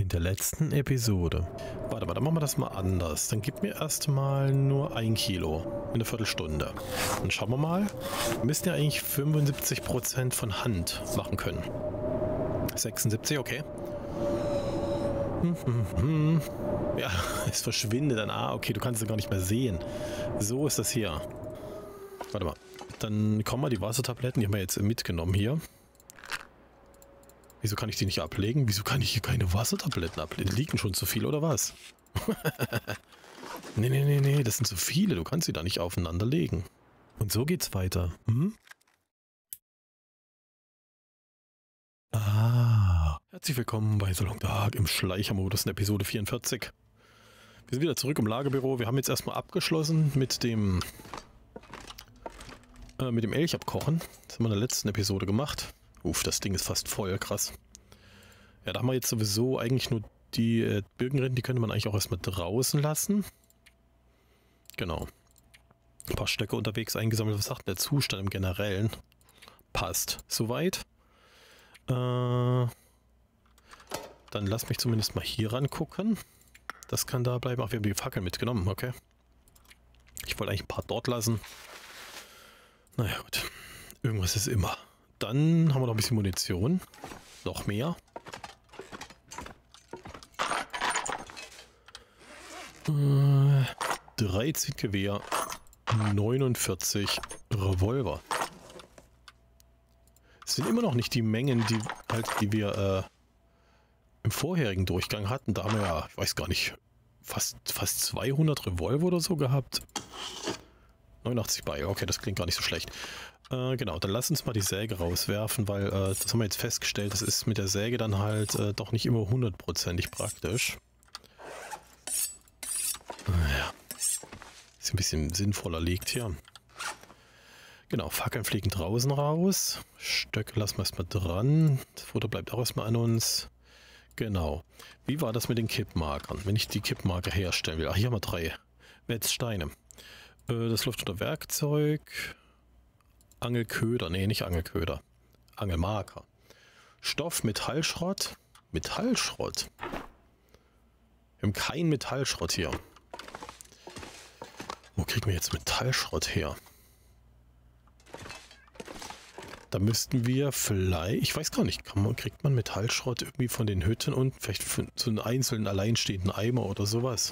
In der letzten Episode. Warte mal, dann machen wir das mal anders. Dann gib mir erstmal nur 1 Kilo in einer Viertelstunde. Dann schauen wir mal. Wir müssen ja eigentlich 75% von Hand machen können. 76, okay. Ja, es verschwindet dann. Ah, okay, du kannst es gar nicht mehr sehen. So ist das hier. Warte mal. Dann kommen mal die Wassertabletten, die haben wir jetzt mitgenommen hier. Wieso kann ich die nicht ablegen? Wieso kann ich hier keine Wassertabletten ablegen? Liegen schon zu viel oder was? Nee, das sind zu viele. Du kannst sie da nicht aufeinander legen. Und so geht's weiter. Hm? Herzlich willkommen bei So Long Dark im Schleichermodus in Episode 44. Wir sind wieder zurück im Lagerbüro. Wir haben jetzt erstmal abgeschlossen mit dem Elch abkochen. Das haben wir in der letzten Episode gemacht. Uff, das Ding ist fast voll, krass. Ja, da haben wir jetzt sowieso eigentlich nur die Birkenrinden, die könnte man eigentlich auch erstmal draußen lassen. Genau. Ein paar Stöcke unterwegs eingesammelt. Was sagt denn der Zustand im Generellen? Passt. Soweit. Dann lass mich zumindest mal hier ran gucken. Das kann da bleiben. Ach, wir haben die Fackel mitgenommen, okay. Ich wollte eigentlich ein paar dort lassen. Naja, gut. Irgendwas ist immer. Dann haben wir noch ein bisschen Munition. Noch mehr. Äh, 13 Gewehr. 49 Revolver. Es sind immer noch nicht die Mengen, die wir im vorherigen Durchgang hatten. Da haben wir ja, ich weiß gar nicht, fast 200 Revolver oder so gehabt. 89 bei, okay, das klingt gar nicht so schlecht. Genau, dann lass uns mal die Säge rauswerfen, weil das haben wir jetzt festgestellt, das ist mit der Säge dann halt doch nicht immer 100%ig praktisch. Ja, ist ein bisschen sinnvoller liegt hier. Genau, Fackeln fliegen draußen raus. Stöcke lassen wir erstmal dran. Das Futter bleibt auch erstmal an uns. Genau. Wie war das mit den Kippmarkern? Wenn ich die Kippmarker herstellen will. Ach, hier haben wir 3 Wetzsteine. Das läuft unter Werkzeug. Angelköder. Nee, nicht Angelköder. Angelmarker. Stoff, Metallschrott. Metallschrott. Wir haben keinen Metallschrott hier. Wo kriegen wir jetzt Metallschrott her? Da müssten wir vielleicht... Ich weiß gar nicht. Kriegt man Metallschrott irgendwie von den Hütten und vielleicht für so einen einzelnen alleinstehenden Eimer oder sowas?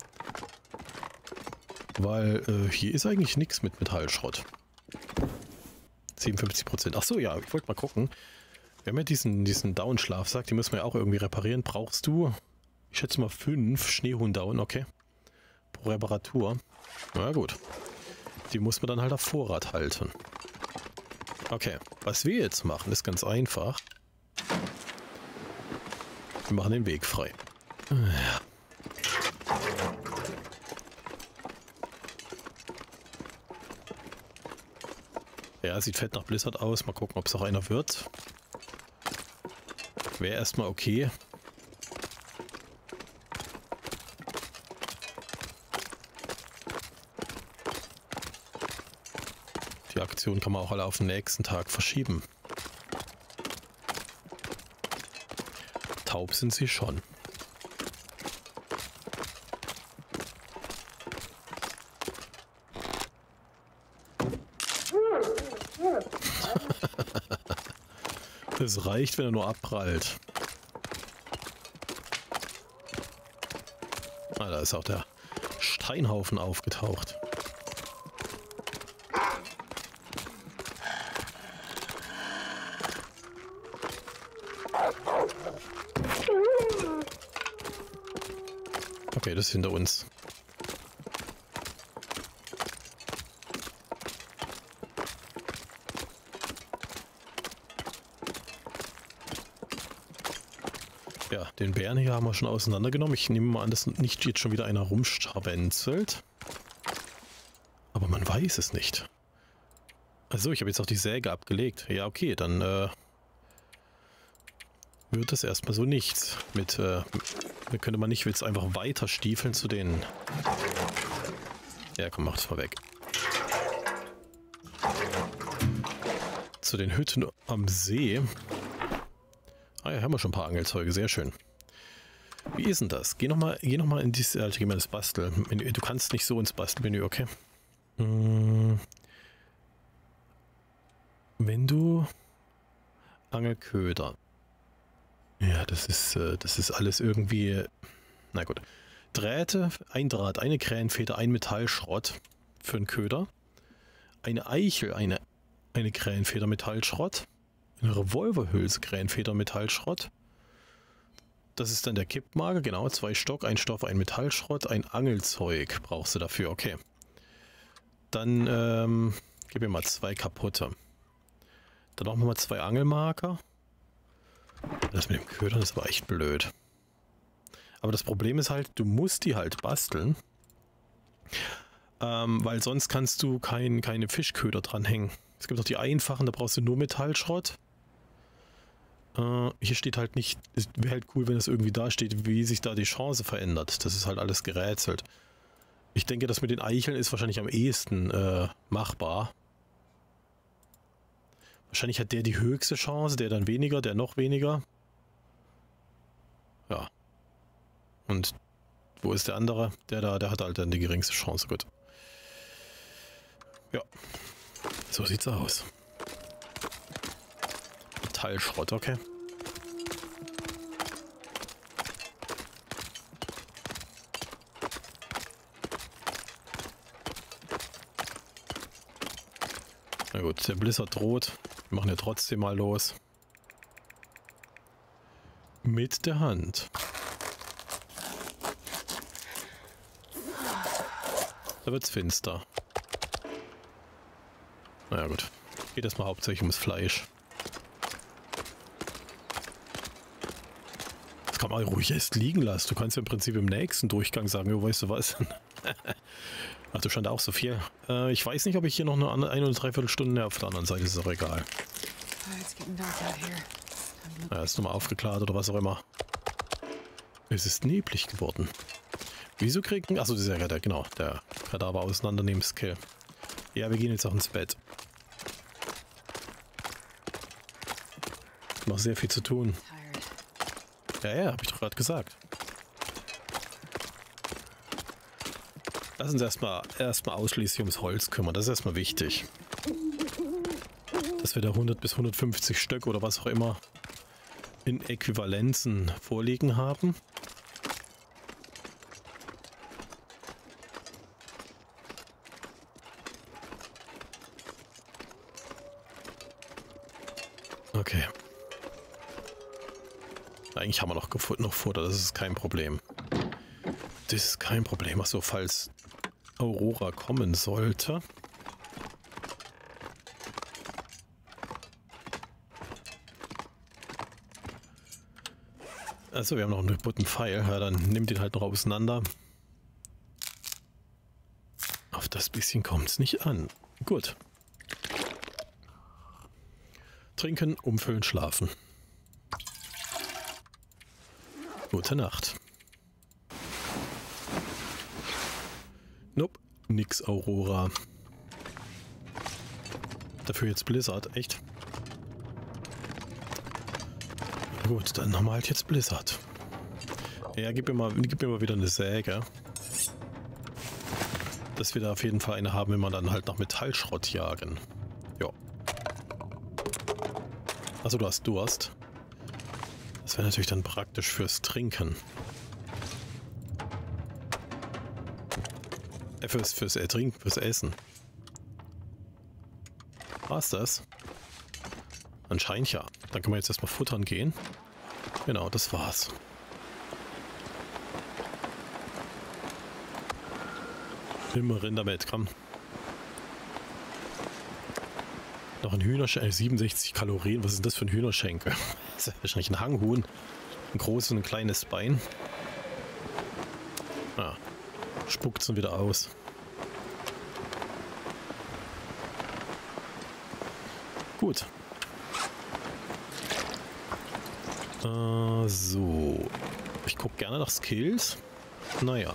Weil hier ist eigentlich nichts mit Metallschrott. 57%. Achso, ja, ich wollte mal gucken. Wir haben ja diesen Down-Schlafsack, den müssen wir ja auch irgendwie reparieren. Brauchst du, ich schätze mal 5 Schneehuhn-Down, okay. Pro Reparatur. Na gut. Die muss man dann halt auf Vorrat halten. Okay, was wir jetzt machen, ist ganz einfach. Wir machen den Weg frei. Ja. Ja, sieht fett nach Blizzard aus. Mal gucken, ob es auch einer wird. Wäre erstmal okay. Die Aktion kann man auch alle auf den nächsten Tag verschieben. Taub sind sie schon. Es reicht, wenn er nur abprallt. Ah, da ist auch der Steinhaufen aufgetaucht. Okay, das ist hinter uns. Ja, den Bären hier haben wir schon auseinandergenommen. Ich nehme mal an, dass nicht jetzt schon wieder einer rumscharwenzelt. Aber man weiß es nicht. Also, ich habe jetzt auch die Säge abgelegt. Ja, okay, dann wird das erstmal so nichts. Könnte man nicht jetzt einfach weiter stiefeln zu den... Ja, komm, mach das mal weg. Zu den Hütten am See. Ah ja, haben wir schon ein paar Angelzeuge, sehr schön. Wie ist denn das? Geh noch mal in dieses, geh mal das Basteln. Du kannst nicht so ins Bastelmenü, okay? Wenn du Angelköder. Ja, das ist alles irgendwie. Na gut. Drähte, ein Draht, eine Krähenfeder, ein Metallschrott für einen Köder. Eine Eichel, eine Krähenfeder, Metallschrott. Eine Revolverhülse, Krähenfeder, Metallschrott. Das ist dann der Kippmager, genau. 2 Stock, ein Stoff, ein Metallschrott, ein Angelzeug brauchst du dafür, okay. Dann gib mir mal 2 kaputte. Dann machen wir mal 2 Angelmarker. Das mit dem Köder, das war echt blöd. Aber das Problem ist halt, du musst die halt basteln. Weil sonst kannst du keine Fischköder dranhängen. Es gibt auch die einfachen, da brauchst du nur Metallschrott. Hier steht halt nicht, es wäre halt cool, wenn es irgendwie da steht, wie sich da die Chance verändert. Das ist halt alles gerätselt. Ich denke, das mit den Eicheln ist wahrscheinlich am ehesten machbar. Wahrscheinlich hat der die höchste Chance, der dann weniger, der noch weniger. Ja. Und wo ist der andere? Der hat halt dann die geringste Chance. Gut. Ja. So sieht's aus. Metallschrott, okay. Na gut, der Blizzard droht. Wir machen ja trotzdem mal los. Mit der Hand. Da wird's finster. Naja gut. Geht erstmal hauptsächlich ums Fleisch. Das kann man ruhig erst liegen lassen. Du kannst ja im Prinzip im nächsten Durchgang sagen, jo, weißt du was? Ach, du stand auch so viel. Ich weiß nicht, ob ich hier noch eine oder dreiviertel Stunde auf der anderen Seite ist auch egal. Ja, ist nochmal aufgeklärt oder was auch immer. Es ist neblig geworden. Wieso kriegen... Achso, das ist ja genau, der Kadaver auseinandernehmen Skill. Ja, wir gehen jetzt auch ins Bett. Noch sehr viel zu tun. Ja, hab ich doch gerade gesagt. Lass uns erstmal ausschließlich ums Holz kümmern. Das ist erstmal wichtig. Dass wir da 100 bis 150 Stück oder was auch immer in Äquivalenzen vorliegen haben. Okay. Eigentlich haben wir noch Futter, das ist kein Problem. Das ist kein Problem. Achso, falls Aurora kommen sollte. Also wir haben noch einen kaputten Pfeil. Ja, dann nimm den halt noch auseinander. Auf das bisschen kommt es nicht an. Gut. Trinken, umfüllen, schlafen. Gute Nacht. Nope, nix Aurora. Dafür jetzt Blizzard, echt? Gut, dann haben wir halt jetzt Blizzard. Ja, gib mir mal wieder eine Säge. Dass wir da auf jeden Fall eine haben, wenn wir dann halt nach Metallschrott jagen. Ja. Achso, du hast Durst. Das wäre natürlich dann praktisch fürs Trinken. Fürs Trinken, fürs Essen. War's das? Anscheinend ja. Dann können wir jetzt erstmal futtern gehen. Genau, das war's. Immer rein damit, komm. Noch ein Hühnerschenkel, 67 Kalorien. Was ist das für ein Hühnerschenkel? Das ist wahrscheinlich ein Hanghuhn. Ein großes und ein kleines Bein. Ah, spuckt es wieder aus. Gut. So. Ich gucke gerne nach Skills. Naja.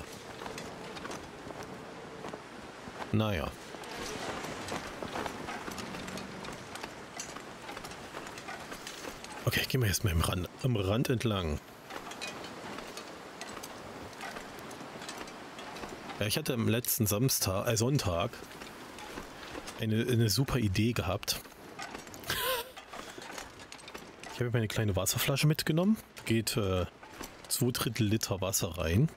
Okay, gehen wir erstmal am Rand entlang. Ja, ich hatte am letzten Sonntag eine super Idee gehabt. Ich habe mir eine kleine Wasserflasche mitgenommen. Geht 2/3 Liter Wasser rein.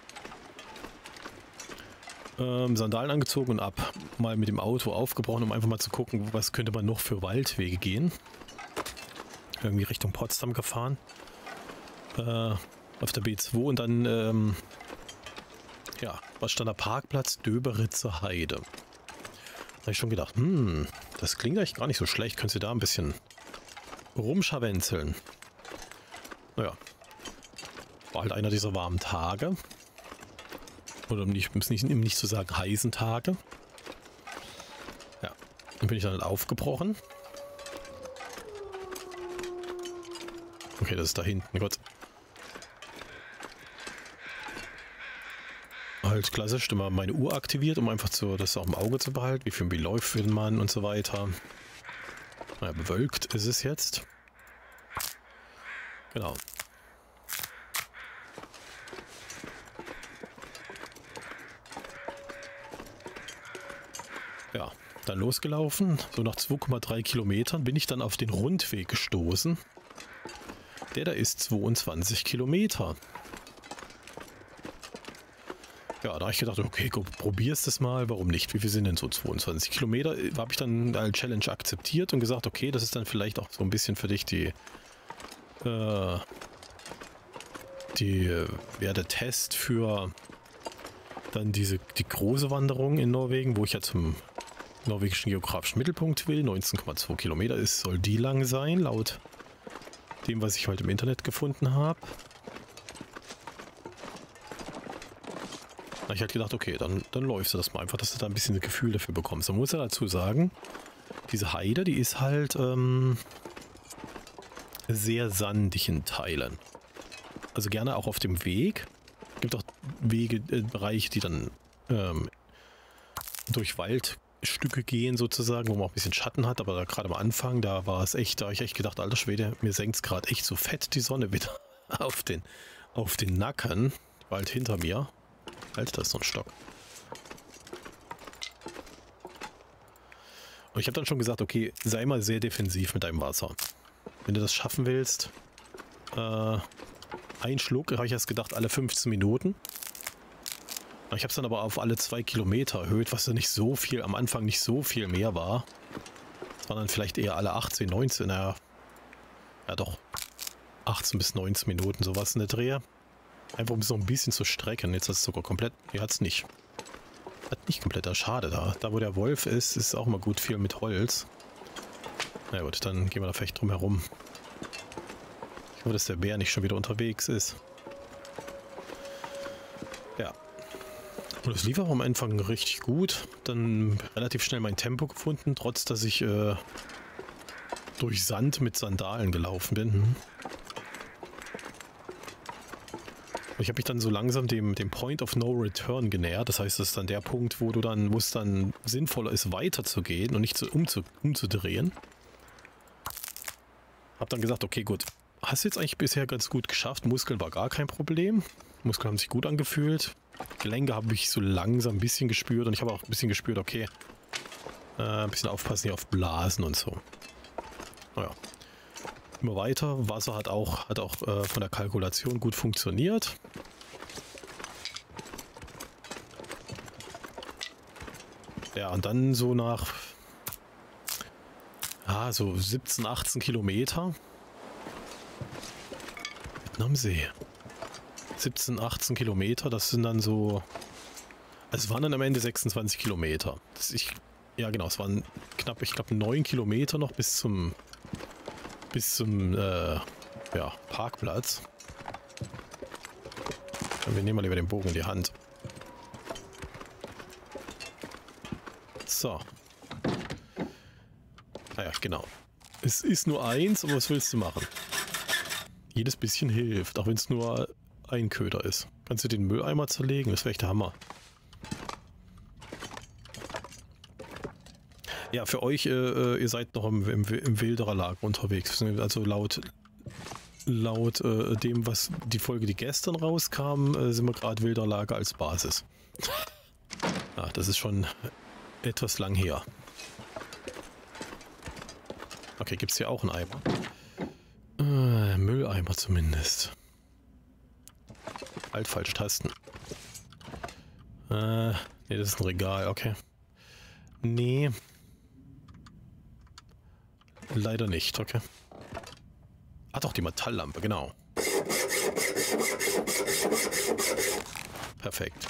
Sandalen angezogen und ab. Mal mit dem Auto aufgebrochen, um einfach mal zu gucken, was könnte man noch für Waldwege gehen. Irgendwie Richtung Potsdam gefahren. Auf der B2 und dann, ja, was stand da? Parkplatz Döberitzer Heide. Da habe ich schon gedacht, das klingt eigentlich gar nicht so schlecht. Könntest du da ein bisschen rumscharwenzeln. Naja, war halt einer dieser warmen Tage. Oder um nicht zu sagen heißen Tage. Ja, dann bin ich dann halt aufgebrochen. Okay, das ist da hinten, Gott. Halt klassisch immer meine Uhr aktiviert, um einfach das auch im Auge zu behalten, wie viel läuft für den Mann und so weiter. Naja, bewölkt ist es jetzt. Genau. Ja, dann losgelaufen. So nach 2,3 Kilometern bin ich dann auf den Rundweg gestoßen. Der da ist 22 Kilometer. Ja, da habe ich gedacht, okay, probierst es mal, warum nicht? Wie viel sind denn so 22 Kilometer? Habe ich dann als Challenge akzeptiert und gesagt, okay, das ist dann vielleicht auch so ein bisschen für dich der Test für dann die große Wanderung in Norwegen, wo ich ja zum norwegischen geografischen Mittelpunkt will. 19,2 Kilometer soll die lang sein, laut dem, was ich heute im Internet gefunden habe. Da habe ich halt gedacht, okay, dann läufst du das mal einfach, dass du da ein bisschen ein Gefühl dafür bekommst. Man muss ja dazu sagen, diese Heide, die ist halt sehr sandig in Teilen. Also gerne auch auf dem Weg. Es gibt auch Bereiche, die dann durch Waldstücke gehen sozusagen, wo man auch ein bisschen Schatten hat. Aber gerade am Anfang, da habe ich echt gedacht, alter Schwede, mir senkt es gerade echt so fett die Sonne wieder auf den Nacken. Wald hinter mir. Alter, da ist so ein Stock. Und ich habe dann schon gesagt, okay, sei mal sehr defensiv mit deinem Wasser. Wenn du das schaffen willst, ein Schluck, habe ich erst gedacht, alle 15 Minuten. Ich habe es dann aber auf alle 2 Kilometer erhöht, was ja nicht so viel, am Anfang nicht so viel mehr war. Es waren dann vielleicht eher alle 18, 19, ja doch, 18 bis 19 Minuten, sowas in der Dreh. Einfach um es noch ein bisschen zu strecken. Jetzt ist es sogar komplett, hat es nicht. Hat nicht komplett, schade da. Da wo der Wolf ist auch immer gut viel mit Holz. Na gut, dann gehen wir da vielleicht drum herum. Ich hoffe, dass der Bär nicht schon wieder unterwegs ist. Ja. Und das lief auch am Anfang richtig gut. Dann relativ schnell mein Tempo gefunden, trotz dass ich durch Sand mit Sandalen gelaufen bin. Ich habe mich dann so langsam dem Point of No Return genähert. Das heißt, das ist dann der Punkt, wo es dann sinnvoller ist, weiterzugehen und nicht umzudrehen. Hab dann gesagt, okay, gut. Hast du jetzt eigentlich bisher ganz gut geschafft. Muskeln war gar kein Problem. Muskeln haben sich gut angefühlt. Gelenke habe ich so langsam ein bisschen gespürt. Und ich habe auch ein bisschen gespürt, okay, ein bisschen aufpassen hier auf Blasen und so. Naja. Immer weiter. Wasser hat auch von der Kalkulation gut funktioniert. Ja, und dann so nach so 17, 18 Kilometer. Mitten am See. 17, 18 Kilometer, das sind dann so... Es waren dann am Ende 26 Kilometer. Ja genau, es waren knapp, ich glaube 9 Kilometer noch bis zum Parkplatz. Wir nehmen mal lieber den Bogen in die Hand. So. Naja, genau. Es ist nur eins, aber was willst du machen? Jedes bisschen hilft, auch wenn es nur ein Köder ist. Kannst du den Mülleimer zerlegen? Das wäre echt der Hammer. Ja, für euch, ihr seid noch im wilderer Lager unterwegs. Also laut laut dem, was die Folge, die gestern rauskam, sind wir gerade wilder Lager als Basis. Ja, das ist schon etwas lang her. Okay, gibt es hier auch einen Eimer? Mülleimer zumindest. Halt, falsch Tasten. Nee, das ist ein Regal, okay. Nee. Leider nicht, okay. Ah doch, die Metalllampe, genau. Perfekt.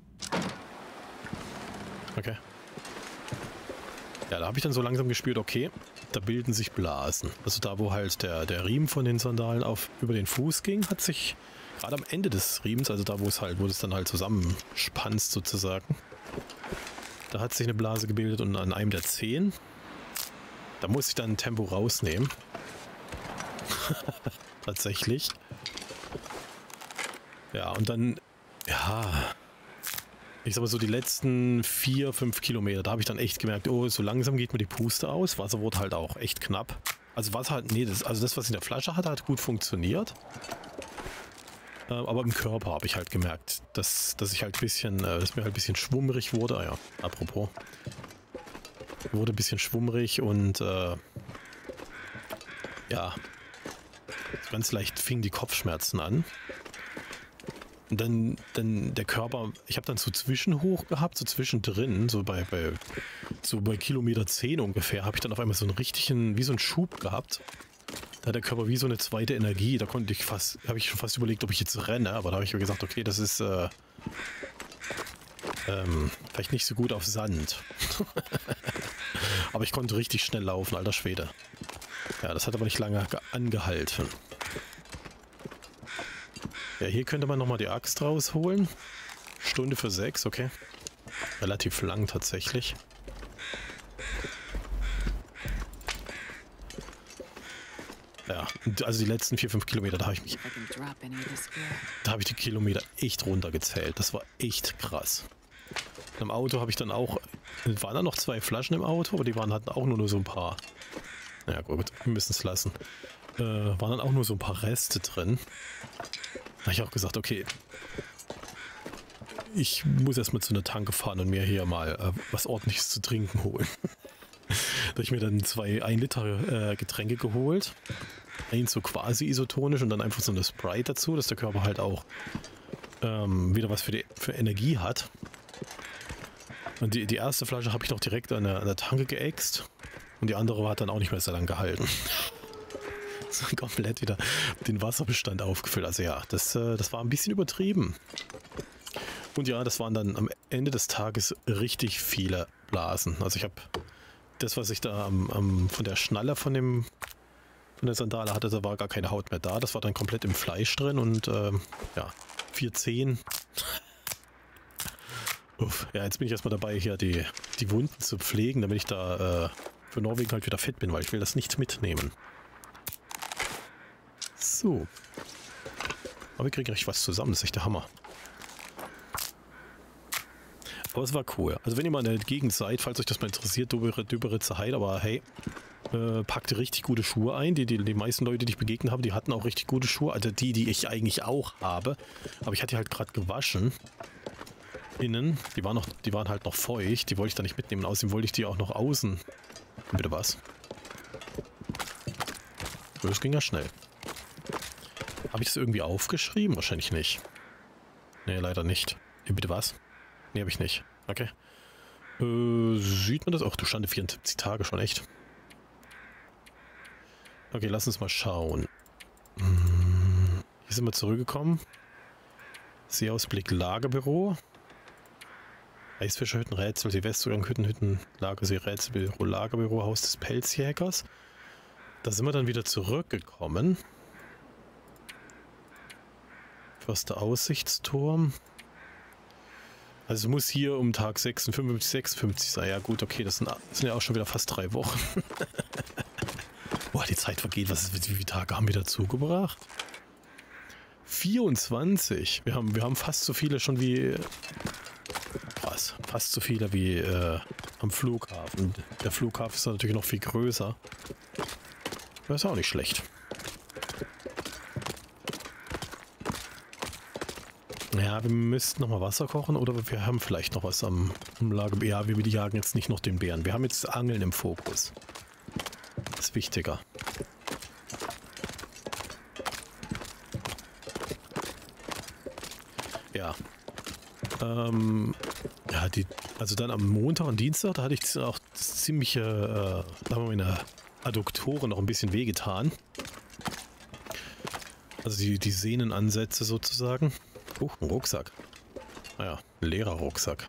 Okay. Ja, da habe ich dann so langsam gespürt, okay, da bilden sich Blasen. Also da, wo halt der Riemen von den Sandalen über den Fuß ging, hat sich gerade am Ende des Riemens, also da, wo es dann halt zusammenspannt sozusagen, da hat sich eine Blase gebildet und an einem der Zehen, da muss ich dann ein Tempo rausnehmen. Tatsächlich. Ja, und dann, ja, ich sag mal so die letzten 4-5 Kilometer, da habe ich dann echt gemerkt, oh, so langsam geht mir die Puste aus. Wasser wurde halt auch echt knapp. Also Wasser halt, nee, das, was ich in der Flasche hatte, hat gut funktioniert. Aber im Körper habe ich halt gemerkt, dass ich halt ein bisschen, dass mir halt ein bisschen schwummrig wurde. Ah ja, apropos. Wurde ein bisschen schwummrig und ja, ganz leicht fingen die Kopfschmerzen an. Und dann der Körper, ich habe dann so Zwischenhoch gehabt, so zwischendrin, so bei Kilometer 10 ungefähr, habe ich dann auf einmal so einen richtigen, wie so einen Schub gehabt. Da hat der Körper wie so eine zweite Energie, da habe ich schon fast überlegt, ob ich jetzt renne, aber da habe ich mir gesagt, okay, das ist vielleicht nicht so gut auf Sand. Aber ich konnte richtig schnell laufen, alter Schwede. Ja, das hat aber nicht lange angehalten. Ja, hier könnte man nochmal die Axt rausholen. Stunde für 6, okay. Relativ lang tatsächlich. Ja, also die letzten 4-5 Kilometer, da habe ich die Kilometer echt runtergezählt. Das war echt krass. Und im Auto habe ich dann auch, waren da noch 2 Flaschen im Auto, aber die hatten auch nur so ein paar. Ja gut, wir müssen es lassen. Waren dann auch nur so ein paar Reste drin. Da habe ich auch gesagt, okay, ich muss erstmal zu einer Tanke fahren und mir hier mal was Ordentliches zu trinken holen. Da habe ich mir dann 2 1 Liter Getränke geholt. Eins so quasi isotonisch und dann einfach so eine Sprite dazu, dass der Körper halt auch wieder was für Energie hat. Und die erste Flasche habe ich noch direkt an der Tanke geäxt und die andere hat dann auch nicht mehr sehr lang gehalten. So komplett wieder den Wasserbestand aufgefüllt. Also ja, das war ein bisschen übertrieben. Und ja, das waren dann am Ende des Tages richtig viele Blasen. Also ich habe das, was ich da von der Schnalle von der Sandale hatte, da war gar keine Haut mehr da. Das war dann komplett im Fleisch drin und ja, 4 Zehen. Uff. Ja, jetzt bin ich erstmal dabei, hier die Wunden zu pflegen, damit ich da für Norwegen halt wieder fit bin, weil ich will das nicht mitnehmen. So. Aber wir kriegen echt was zusammen, das ist echt der Hammer. Aber es war cool. Also wenn ihr mal in der Gegend seid, falls euch das mal interessiert, Döberitzer Heide, aber hey, packt richtig gute Schuhe ein. Die meisten Leute, die ich begegnet habe, die hatten auch richtig gute Schuhe. Also die ich eigentlich auch habe. Aber ich hatte die halt gerade gewaschen. Innen. Die waren halt noch feucht. Die wollte ich da nicht mitnehmen. Außerdem wollte ich die auch noch außen. Bitte was? Das ging ja schnell. Habe ich das irgendwie aufgeschrieben? Wahrscheinlich nicht. Nee, leider nicht. Bitte was? Nee, habe ich nicht. Okay. Sieht man das? Ach, du stand 74 Tage schon, echt. Okay, lass uns mal schauen. Hier sind wir zurückgekommen. Seeausblick Lagerbüro. Eisfischerhütten, Rätsel, Silvestergang, Hütten, Lagersee, Rätselbüro, Lagerbüro, Haus des Pelzjägers. Da sind wir dann wieder zurückgekommen. Förster Aussichtsturm. Also es muss hier um Tag 56 sein. Ja gut, okay, das sind ja auch schon wieder fast 3 Wochen. Boah, die Zeit vergeht. Wie viele Tage haben wir dazu gebracht? 24. Wir haben fast so viele schon wie... Krass, fast so viele wie am Flughafen. Der Flughafen ist natürlich noch viel größer. Das ist auch nicht schlecht. Ja, wir müssten nochmal Wasser kochen oder wir haben vielleicht noch was am Lager. Ja, wir jagen jetzt nicht noch den Bären. Wir haben jetzt Angeln im Fokus. Das ist wichtiger. Ja. Ja, also dann am Montag und Dienstag, da hatte ich auch ziemliche, da haben meine Adduktoren noch ein bisschen wehgetan. Also die Sehnenansätze sozusagen. Ein Rucksack. Naja, ein leerer Rucksack.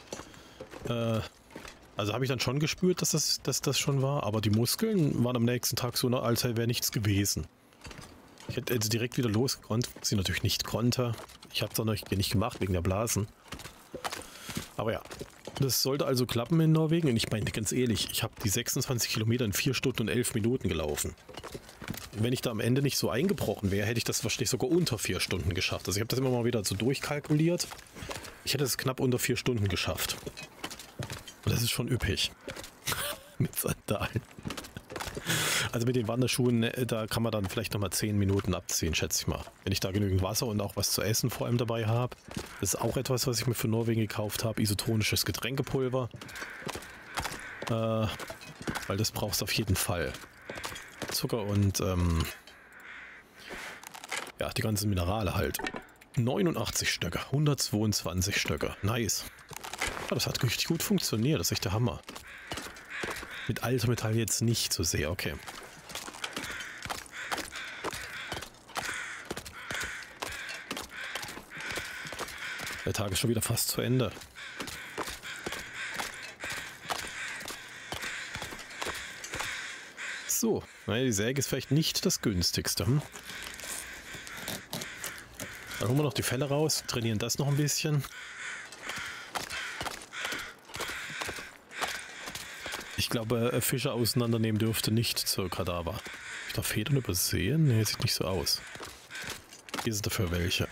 Also habe ich dann schon gespürt, dass das schon war, aber die Muskeln waren am nächsten Tag so, als wäre nichts gewesen. Ich hätte jetzt direkt wieder losgekonnt, was ich natürlich nicht konnte. Ich habe es auch noch nicht gemacht wegen der Blasen. Aber ja, das sollte also klappen in Norwegen. Und ich meine, ganz ehrlich, ich habe die 26 Kilometer in 4 Stunden und 11 Minuten gelaufen. Wenn ich da am Ende nicht so eingebrochen wäre, hätte ich das wahrscheinlich sogar unter 4 Stunden geschafft. Also ich habe das immer mal wieder so durchkalkuliert. Ich hätte es knapp unter 4 Stunden geschafft. Und das ist schon üppig. Mit Sandalen. Also mit den Wanderschuhen, da kann man dann vielleicht nochmal 10 Minuten abziehen, schätze ich mal. Wenn ich da genügend Wasser und auch was zu essen vor allem dabei habe. Das ist auch etwas, was ich mir für Norwegen gekauft habe. Isotonisches Getränkepulver. Weil das brauchst du auf jeden Fall. Zucker und ja, die ganzen Minerale halt. 89 Stöcke, 122 Stöcke. Nice. Ja, das hat richtig gut funktioniert. Das ist echt der Hammer. Mit Altermetall jetzt nicht so sehr, okay. Der Tag ist schon wieder fast zu Ende. So, naja, die Säge ist vielleicht nicht das günstigste. Dann holen wir noch die Felle raus, trainieren das noch ein bisschen. Ich glaube, Fische auseinandernehmen dürfte nicht zur Kadaver. Hab ich da Federn übersehen? Ne, sieht nicht so aus. Hier sind dafür welche.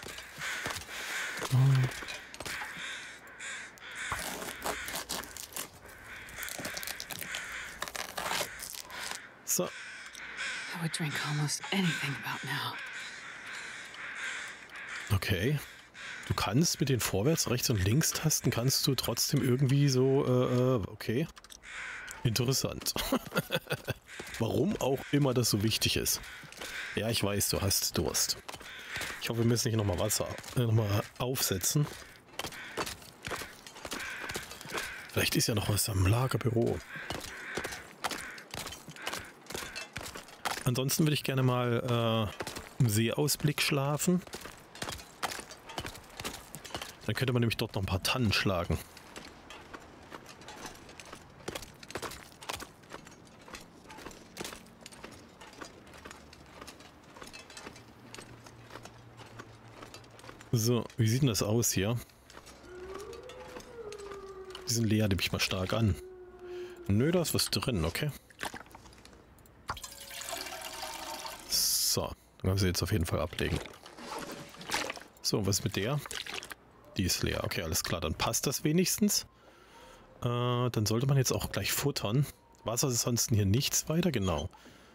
So. I would drink almost anything about now. Okay. Du kannst mit den Vorwärts-, Rechts- und Linkstasten kannst du trotzdem irgendwie so, okay. Interessant. Warum auch immer das so wichtig ist. Ja, ich weiß, du hast Durst. Ich hoffe, wir müssen nicht nochmal Wasser nochmal aufsetzen. Vielleicht ist ja noch was am Lagerbüro. Ansonsten würde ich gerne mal im Seeausblick schlafen. Dann könnte man nämlich dort noch ein paar Tannen schlagen. So, wie sieht denn das aus hier? Die sind leer, nehme ich mal stark an. Nö, da ist was drin, okay. So, dann können wir sie jetzt auf jeden Fall ablegen. So, was ist mit der? Die ist leer, okay, alles klar, dann passt das wenigstens. Dann sollte man jetzt auch gleich futtern. Wasser ist ansonsten hier nichts weiter, genau.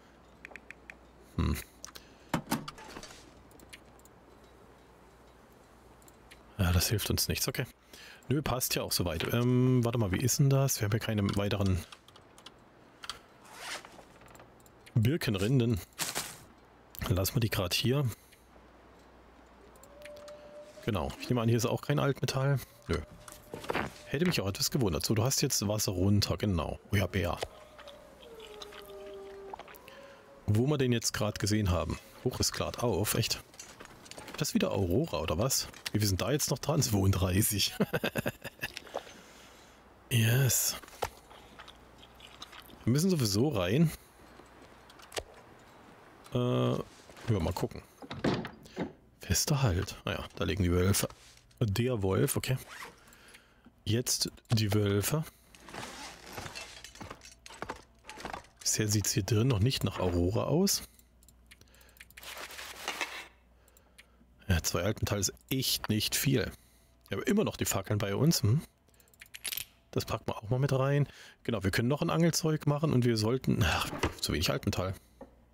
Ja, das hilft uns nichts, okay. Nö, passt ja auch soweit. Warte mal, wie ist denn das? Wir haben ja keine weiteren Birkenrinden. Dann lassen wir die gerade hier. Genau, ich nehme an, hier ist auch kein Altmetall. Nö. Hätte mich auch etwas gewundert. So, du hast jetzt Wasser runter, genau. Oh ja, Bär. Wo wir den jetzt gerade gesehen haben. Hoch ist gerade auf, echt. Das ist wieder Aurora, oder was? Wie wir sind da jetzt noch dran? 32. Yes. Wir müssen sowieso rein. Ja, mal gucken. Fester Halt. Naja, da liegen die Wölfe. Der Wolf, okay. Jetzt die Wölfe. Bisher sieht es hier drin noch nicht nach Aurora aus. Ja, 2 Altmetall ist echt nicht viel. Wir haben immer noch die Fackeln bei uns. Das packen wir auch mal mit rein. Genau, wir können noch ein Angelzeug machen und wir sollten... Ach, zu wenig Altmetall.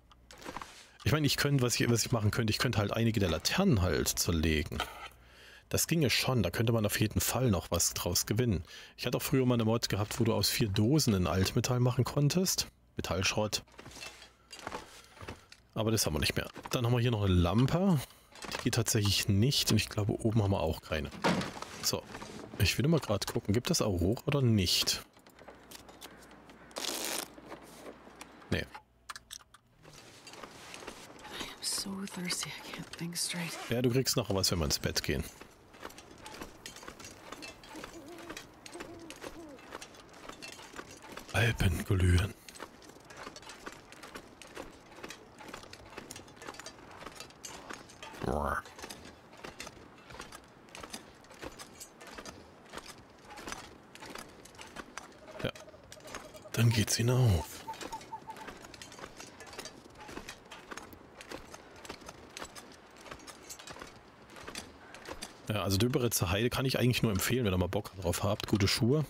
Ich meine, ich könnte, was ich machen könnte, ich könnte halt einige der Laternen halt zerlegen. Das ginge schon, da könnte man auf jeden Fall noch was draus gewinnen. Ich hatte auch früher mal eine Mod gehabt, wo du aus 4 Dosen ein Altmetall machen konntest. Metallschrott. Aber das haben wir nicht mehr. Dann haben wir hier noch eine Lampe. Die geht tatsächlich nicht und ich glaube oben haben wir auch keine. So, ich will mal gerade gucken, gibt es Aurora oder nicht? Nee. So thirsty, I can't think straight. Ja, du kriegst noch was, wenn wir ins Bett gehen. Alpen glühen. Ja, dann geht's hinauf. Ja, also Döberitzer Heide kann ich eigentlich nur empfehlen, wenn ihr mal Bock drauf habt. Gute Schuhe.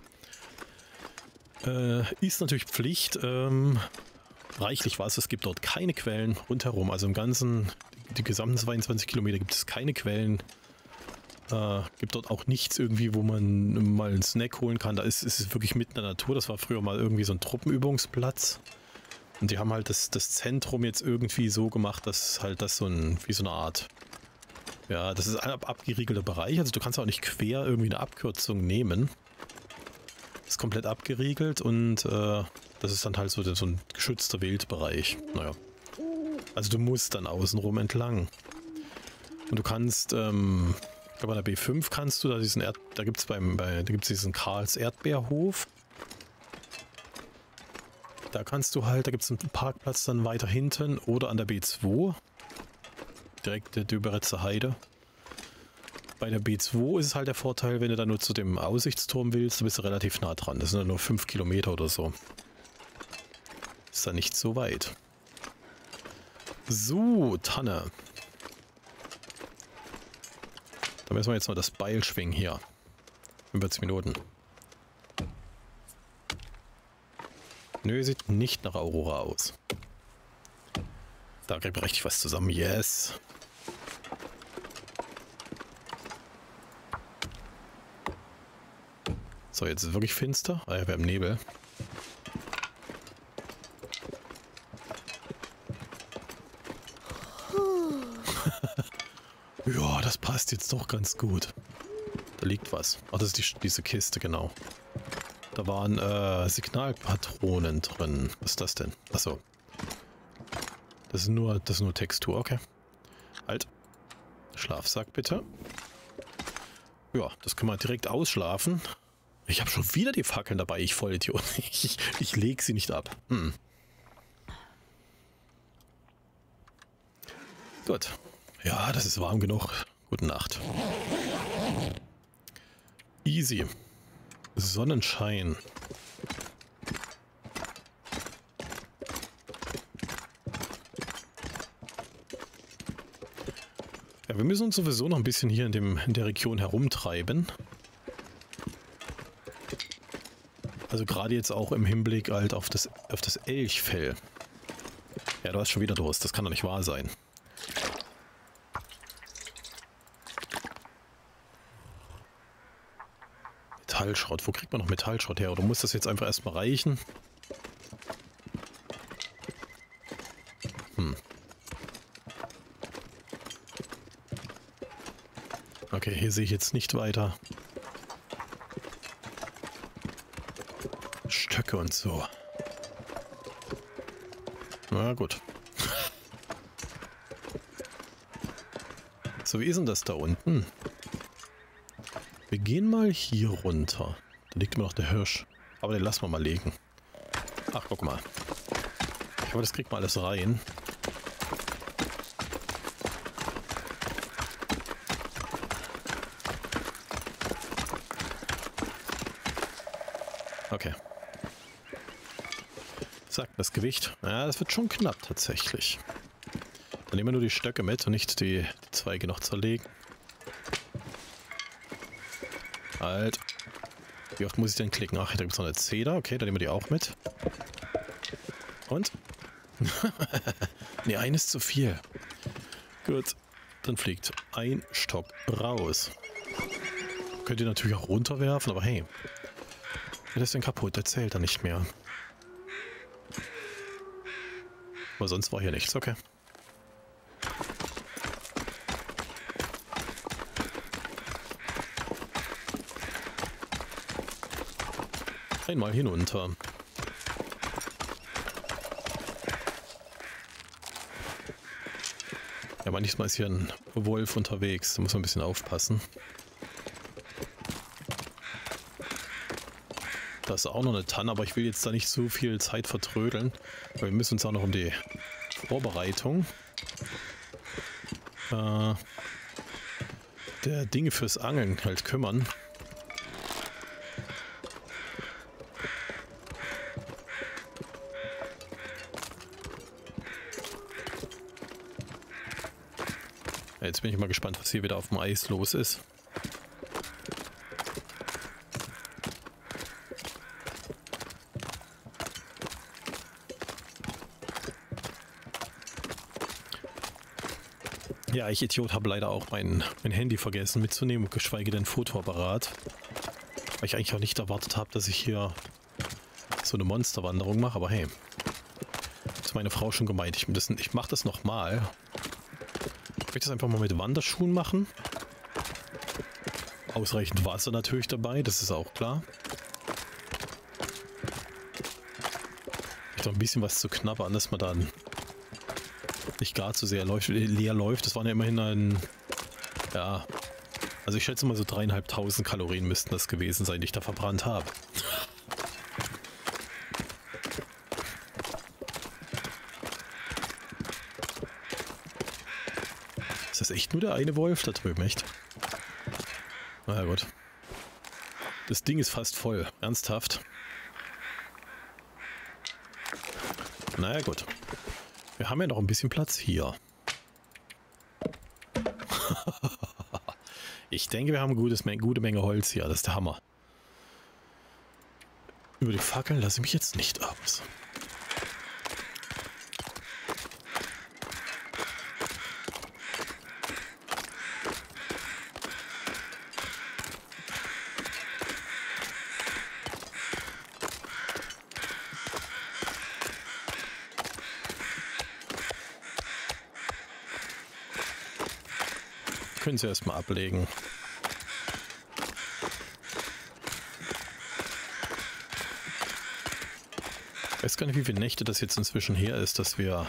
Ist natürlich Pflicht. Reichlich was. Es gibt dort keine Quellen rundherum. Also im ganzen, die gesamten 22 Kilometer gibt es keine Quellen. Gibt dort auch nichts irgendwie, wo man mal einen Snack holen kann. Da ist es wirklich mitten in der Natur. Das war früher mal irgendwie so ein Truppenübungsplatz. Und die haben halt das Zentrum jetzt irgendwie so gemacht, dass halt das wie so eine Art... Ja, das ist ein abgeriegelter Bereich. Also du kannst auch nicht quer irgendwie eine Abkürzung nehmen. Ist komplett abgeriegelt und das ist dann halt so ein geschützter Wildbereich. Naja. Also du musst dann außenrum entlang. Und du kannst, ich glaube an der B5 kannst du da da gibt es diesen Karls Erdbeerhof. Da kannst du halt, da gibt es einen Parkplatz dann weiter hinten oder an der B2. Direkt der Döberitzer Heide. Bei der B2 ist es halt der Vorteil, wenn du da nur zu dem Aussichtsturm willst, du bist relativ nah dran. Das sind ja nur 5 Kilometer oder so. Ist da nicht so weit. So, Tanne. Da müssen wir jetzt noch das Beil schwingen hier. 45 Minuten. Nö, sieht nicht nach Aurora aus. Da kriegt man richtig was zusammen. Yes. So, jetzt ist es wirklich finster. Ah ja, wir haben Nebel. Ja, das passt jetzt doch ganz gut. Da liegt was. Ach, das ist diese Kiste, genau. Da waren Signalpatronen drin. Was ist das denn? Achso. Das ist nur Textur, okay. Halt. Schlafsack bitte. Ja, das können wir direkt ausschlafen. Ich habe schon wieder die Fackeln dabei, ich Vollidiot. Ich lege sie nicht ab. Gut. Ja, das ist warm genug. Gute Nacht. Easy. Sonnenschein. Ja, wir müssen uns sowieso noch ein bisschen hier in der Region herumtreiben. Also gerade jetzt auch im Hinblick halt auf das Elchfell. Ja, du hast schon wieder Durst. Das kann doch nicht wahr sein. Metallschrott. Wo kriegt man noch Metallschrott her? Oder muss das jetzt einfach erstmal reichen? Okay, hier sehe ich jetzt nicht weiter. Stöcke und so. Na gut. So, wie ist denn das da unten? Wir gehen mal hier runter. Da liegt immer noch der Hirsch. Aber den lassen wir mal liegen. Ach, guck mal. Ich hoffe, das kriegt man alles rein. Okay. Sagt das Gewicht. Ja, das wird schon knapp tatsächlich. Dann nehmen wir nur die Stöcke mit und nicht die Zweige noch zerlegen. Halt. Wie oft muss ich denn klicken? Ach, da gibt es noch eine Zeder. Okay, dann nehmen wir die auch mit. Und? Ne, ein ist zu viel. Gut. Dann fliegt ein Stock raus. Könnt ihr natürlich auch runterwerfen, aber hey. Der ist denn kaputt, der zählt dann nicht mehr. Aber sonst war hier nichts, okay. Einmal hinunter. Ja, manchmal ist hier ein Wolf unterwegs, da muss man ein bisschen aufpassen. Da ist auch noch eine Tanne, aber ich will jetzt da nicht zu viel Zeit vertrödeln. Weil wir müssen uns auch noch um die Vorbereitung der Dinge fürs Angeln halt kümmern. Ja, jetzt bin ich mal gespannt, was hier wieder auf dem Eis los ist. Ja, ich Idiot habe leider auch mein Handy vergessen mitzunehmen, geschweige denn Fotoapparat. Weil ich eigentlich auch nicht erwartet habe, dass ich hier so eine Monsterwanderung mache, aber hey. Das ist meine Frau schon gemeint. Ich mache das nochmal. Ich möchte das einfach mal mit Wanderschuhen machen. Ausreichend Wasser natürlich dabei, das ist auch klar. Ich habe ein bisschen was zu knabbern, dass man dann nicht gar zu sehr leer läuft. Das waren ja immerhin ein... Ja, also ich schätze mal so 3.500 Kalorien müssten das gewesen sein, die ich da verbrannt habe. Ist das echt nur der eine Wolf da drüben, echt? Na ja, gut. Das Ding ist fast voll, ernsthaft. Naja, gut. Wir haben ja noch ein bisschen Platz hier. Ich denke, wir haben eine gute Menge Holz hier. Das ist der Hammer. Über die Fackeln lasse ich mich jetzt nicht aus. Können Sie erstmal ablegen. Ich weiß gar nicht, wie viele Nächte das jetzt inzwischen her ist, dass wir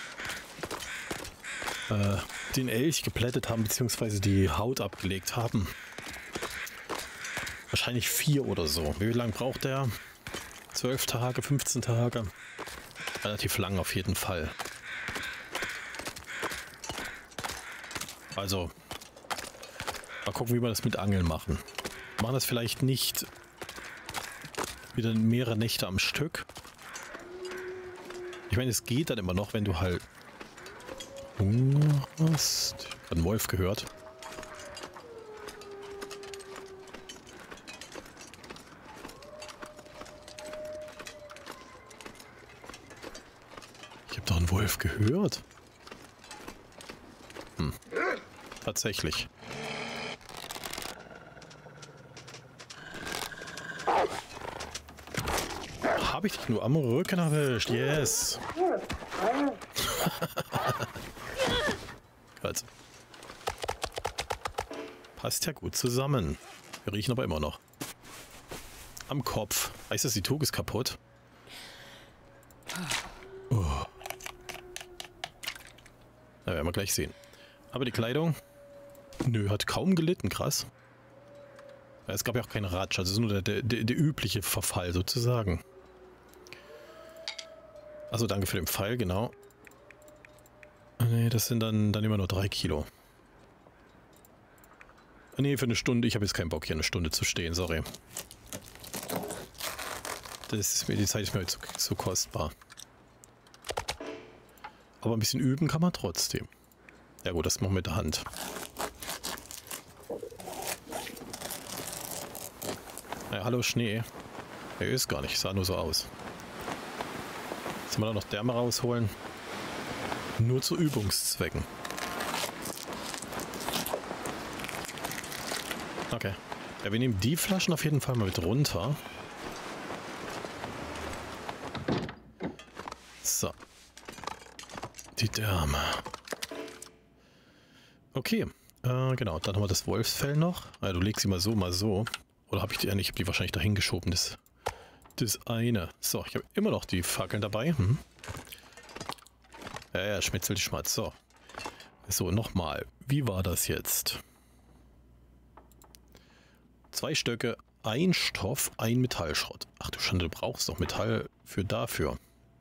den Elch geplättet haben, beziehungsweise die Haut abgelegt haben. Wahrscheinlich 4 oder so. Wie lange braucht der? 12 Tage, 15 Tage? Relativ lang auf jeden Fall. Also... Mal gucken, wie wir das mit Angeln machen. Wir machen das vielleicht nicht wieder mehrere Nächte am Stück. Ich meine, es geht dann immer noch, wenn du halt Hunger hast. Ich habe einen Wolf gehört. Ich habe doch einen Wolf gehört. Tatsächlich. Habe ich dich nur am Rücken erwischt? Yes. Gut. Passt ja gut zusammen. Wir riechen aber immer noch. Am Kopf. Heißt das, die Tug ist kaputt? Oh. Na, werden wir gleich sehen. Aber die Kleidung? Nö, hat kaum gelitten. Krass. Ja, es gab ja auch keinen Ratsch. Also nur der übliche Verfall sozusagen. Also danke für den Pfeil, genau. Ne, das sind dann immer nur 3 Kilo. Ne, für eine Stunde. Ich habe jetzt keinen Bock, hier eine Stunde zu stehen, sorry. Die Zeit ist mir heute zu kostbar. Aber ein bisschen üben kann man trotzdem. Ja gut, das machen wir mit der Hand. Ja, hallo Schnee. Er ist gar nicht, sah nur so aus. Jetzt mal noch Därme rausholen. Nur zu Übungszwecken. Okay. Ja, wir nehmen die Flaschen auf jeden Fall mal mit runter. So. Die Därme. Okay. Genau, dann haben wir das Wolfsfell noch. Ja, du legst sie mal so. Oder habe ich die? Ich habe die wahrscheinlich dahin geschoben. Das eine. So, ich habe immer noch die Fackeln dabei. Ja, schmetzel die Schmatz. So, nochmal. Wie war das jetzt? 2 Stöcke, 1 Stoff, 1 Metallschrott. Ach du Schande, du brauchst doch Metall für dafür.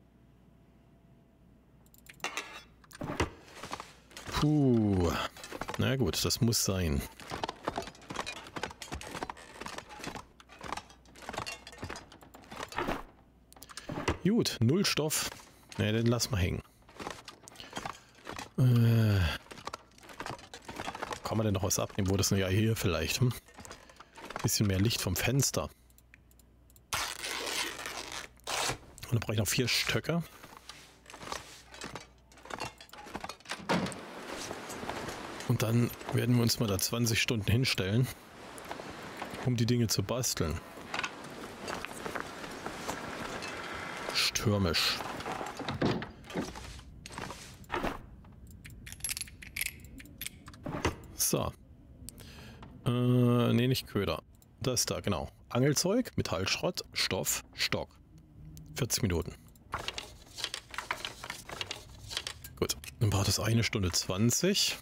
Puh. Na gut, das muss sein. Gut, 0 Stoff. Na, den lass mal hängen. Kann man denn noch was abnehmen? Wo das ja hier vielleicht? Bisschen mehr Licht vom Fenster. Und dann brauche ich noch 4 Stöcke. Und dann werden wir uns mal da 20 Stunden hinstellen, um die Dinge zu basteln. Stürmisch. So. Nee, nicht Köder. Das da, genau. Angelzeug, Metallschrott, Stoff, Stock. 40 Minuten. Gut, dann braucht es 1 Stunde 20.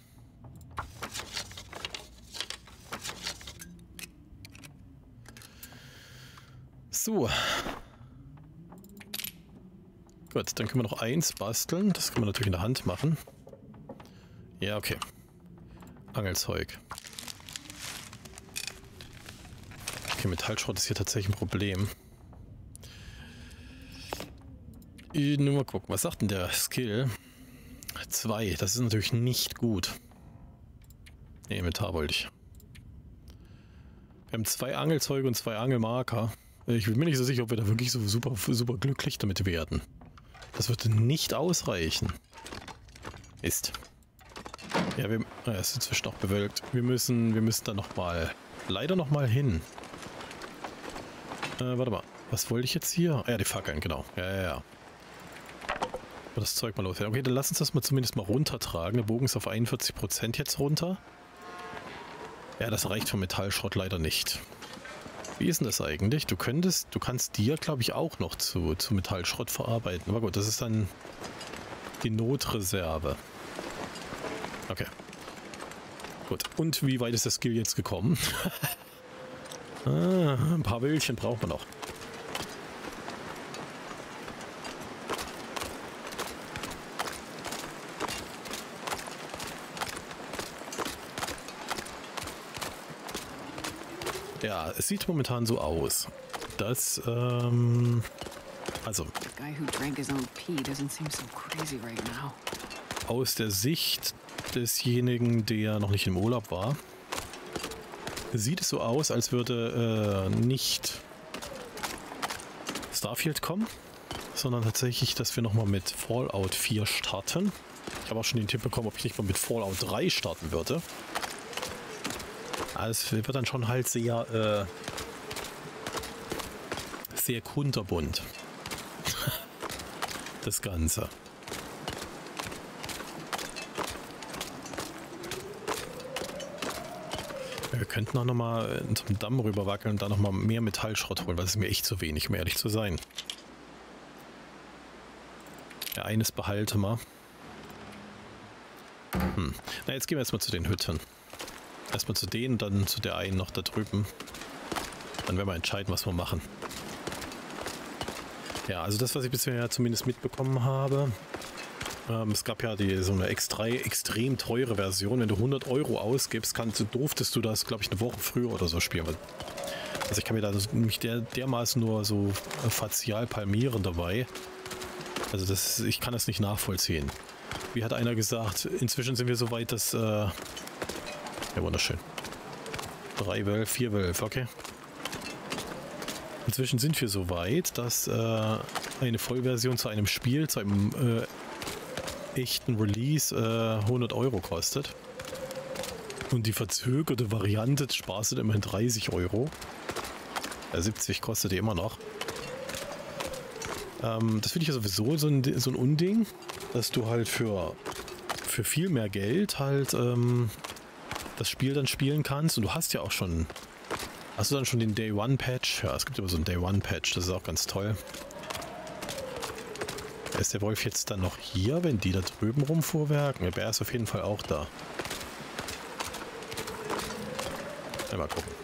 So. Gut, dann können wir noch 1 basteln. Das können wir natürlich in der Hand machen. Ja, okay. Angelzeug. Okay, Metallschrott ist hier tatsächlich ein Problem. Nur mal gucken, was sagt denn der Skill? 2, das ist natürlich nicht gut. Ne, Inventar wollte ich. Wir haben 2 Angelzeuge und 2 Angelmarker. Ich bin mir nicht so sicher, ob wir da wirklich so super glücklich damit werden. Das wird nicht ausreichen. Ist. Ja, es ist inzwischen auch bewölkt. Wir müssen da leider noch mal hin. Warte mal. Was wollte ich jetzt hier? Ja, die Fackeln, genau. Ja. Das Zeug mal los. Okay, dann lass uns das mal zumindest mal runtertragen. Der Bogen ist auf 41% jetzt runter. Ja, das reicht für Metallschrott leider nicht. Wie ist denn das eigentlich? Du kannst dir, glaube ich, auch noch zu Metallschrott verarbeiten. Aber gut, das ist dann die Notreserve. Okay. Gut. Und wie weit ist der Skill jetzt gekommen? Ein paar Wöhlchen braucht man noch. Ja, es sieht momentan so aus, dass, also aus der Sicht desjenigen, der noch nicht im Urlaub war, sieht es so aus, als würde nicht Starfield kommen, sondern tatsächlich, dass wir nochmal mit Fallout 4 starten. Ich habe auch schon den Tipp bekommen, ob ich nicht mal mit Fallout 3 starten würde. Es wird dann schon halt sehr kunterbunt. Das Ganze. Wir könnten auch nochmal zum Damm rüber wackeln und da nochmal mehr Metallschrott holen, weil es ist mir echt zu wenig, um ehrlich zu sein. Ja, eines behalte mal. Na, jetzt gehen wir erstmal zu den Hütten. Erstmal zu denen, dann zu der einen noch da drüben. Dann werden wir entscheiden, was wir machen. Ja, also das, was ich bisher ja zumindest mitbekommen habe. Es gab ja so eine extrem teure Version. Wenn du 100 € ausgibst, durftest du das, glaube ich, eine Woche früher oder so spielen. Also ich kann mir da nicht dermaßen nur so facial palmieren dabei. Also ich kann das nicht nachvollziehen. Wie hat einer gesagt, inzwischen sind wir so weit, dass... Ja, wunderschön. 3 Wölfe, 4 Wölfe, okay. Inzwischen sind wir so weit, dass eine Vollversion zu einem Spiel, zu einem echten Release 100 € kostet. Und die verzögerte Variante sparst du immerhin 30 Euro. 70 kostet die immer noch. Das finde ich ja sowieso so ein Unding, dass du halt für viel mehr Geld halt das Spiel dann spielen kannst. Und du hast ja auch schon... Hast du dann schon den Day One Patch? Ja, es gibt immer so einen Day One Patch, das ist auch ganz toll. Ist der Wolf jetzt dann noch hier, wenn die da drüben rumfuhrwerken? Er ist auf jeden Fall auch da. Ja, mal gucken.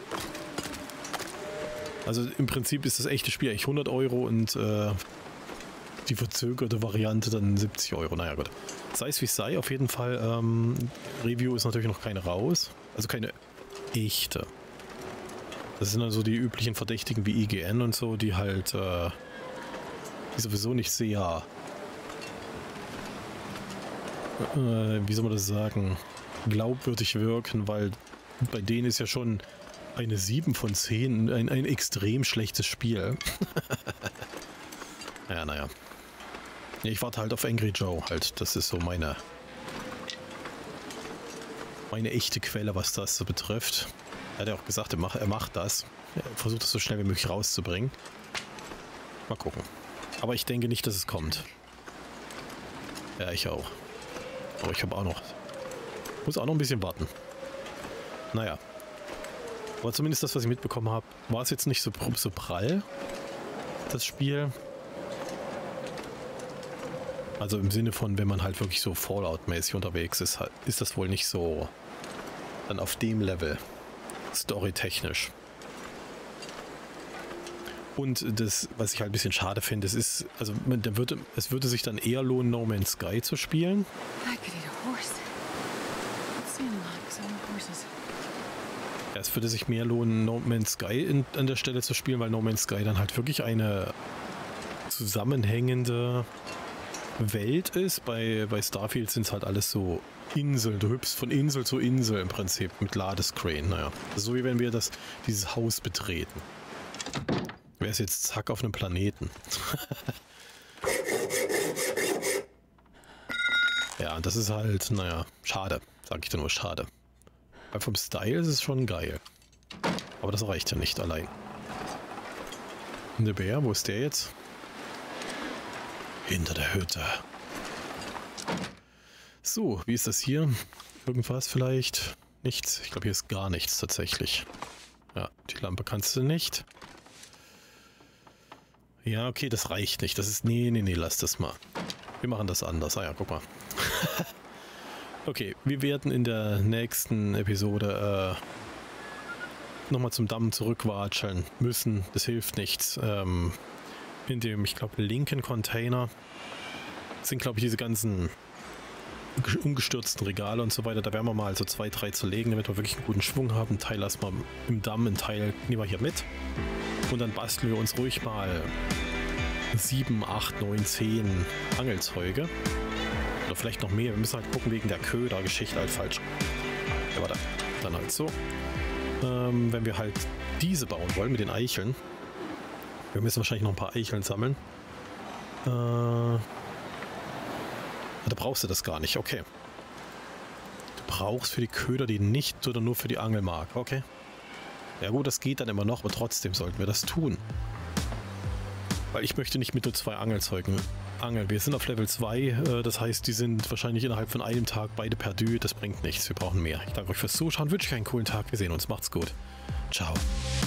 Also im Prinzip ist das echte Spiel eigentlich 100 Euro und die verzögerte Variante dann 70 Euro. Naja gut. Sei es wie es sei, auf jeden Fall. Review ist natürlich noch keine raus. Also keine echte. Das sind also die üblichen Verdächtigen wie IGN und so, die halt die sowieso nicht sehr wie soll man das sagen, glaubwürdig wirken, weil bei denen ist ja schon eine 7 von 10 ein extrem schlechtes Spiel. Ja, naja. Ich warte halt auf Angry Joe halt. Das ist so meine echte Quelle, was das so betrifft. Er hat ja auch gesagt, er macht das. Er versucht es so schnell wie möglich rauszubringen. Mal gucken. Aber ich denke nicht, dass es kommt. Ja, ich auch. Aber ich habe auch noch... Muss auch noch ein bisschen warten. Naja. Aber zumindest das, was ich mitbekommen habe, war es jetzt nicht so prall, das Spiel. Also im Sinne von, wenn man halt wirklich so Fallout-mäßig unterwegs ist, ist das wohl nicht so dann auf dem Level, storytechnisch. Und das, was ich halt ein bisschen schade finde, es ist, also es würde sich dann eher lohnen, No Man's Sky zu spielen. Ja, es würde sich mehr lohnen, No Man's Sky an der Stelle zu spielen, weil No Man's Sky dann halt wirklich eine zusammenhängende Welt ist. Bei Starfield sind es halt alles so Inseln. Du hüpfst von Insel zu Insel im Prinzip mit Ladescreen. Naja, so wie wenn wir dieses Haus betreten. Wäre es jetzt zack auf einem Planeten. Ja, das ist halt, naja, schade. Sag ich dir nur, schade. Weil vom Style ist es schon geil. Aber das reicht ja nicht allein. Und der Bär, wo ist der jetzt? Hinter der Hütte. So, wie ist das hier? Irgendwas vielleicht? Nichts? Ich glaube, hier ist gar nichts tatsächlich. Ja, die Lampe kannst du nicht. Ja, okay, das reicht nicht. Das ist... Nee, lass das mal. Wir machen das anders. Ah ja, guck mal. Okay, wir werden in der nächsten Episode nochmal zum Damm zurückwatscheln müssen. Das hilft nichts. In dem, ich glaube, linken Container sind, glaube ich, diese ganzen umgestürzten Regale und so weiter. Da werden wir mal so 2, 3 zu legen, damit wir wirklich einen guten Schwung haben. Ein Teil lassen wir im Damm, ein Teil nehmen wir hier mit. Und dann basteln wir uns ruhig mal 7, 8, 9, 10 Angelzeuge. Oder vielleicht noch mehr. Wir müssen halt gucken wegen der Köder-Geschichte halt falsch. Ja, warte. Dann halt so. Wenn wir halt diese bauen wollen mit den Eicheln. Wir müssen wahrscheinlich noch ein paar Eicheln sammeln. Da brauchst du das gar nicht. Okay. Du brauchst für die Köder die nicht oder nur für die Angelmark. Okay. Ja gut, das geht dann immer noch, aber trotzdem sollten wir das tun. Weil ich möchte nicht mit nur 2 Angelzeugen angeln. Wir sind auf Level 2, das heißt, die sind wahrscheinlich innerhalb von einem Tag beide perdu. Das bringt nichts, wir brauchen mehr. Ich danke euch fürs Zuschauen, wünsche euch einen coolen Tag. Wir sehen uns, macht's gut. Ciao.